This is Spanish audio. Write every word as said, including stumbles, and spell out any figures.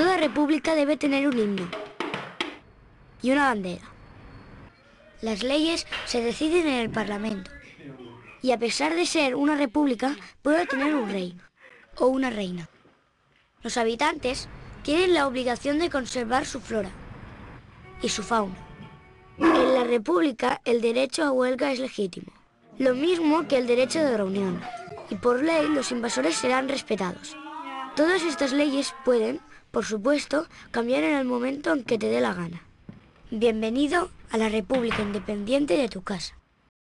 Toda república debe tener un himno y una bandera. Las leyes se deciden en el Parlamento y a pesar de ser una república puede tener un rey o una reina. Los habitantes tienen la obligación de conservar su flora y su fauna. En la república el derecho a huelga es legítimo, lo mismo que el derecho de reunión, y por ley los invasores serán respetados. Todas estas leyes pueden, por supuesto, cambiar en el momento en que te dé la gana. Bienvenido a la República Independiente de tu casa.